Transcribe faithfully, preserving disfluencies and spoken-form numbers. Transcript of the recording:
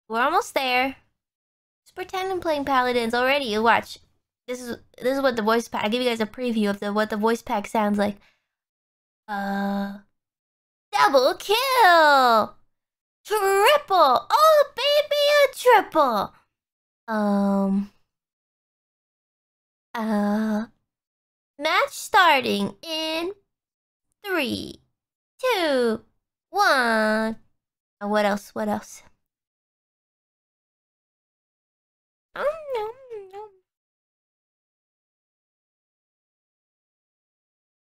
We're almost there. Just pretend I'm playing Paladins already. You watch. This is this is what the voice pack. I give you guys a preview of the what the voice pack sounds like. Uh, double kill, triple. Oh baby, a triple. Um. Uh. Match starting in three, two, one. Uh, what else? What else?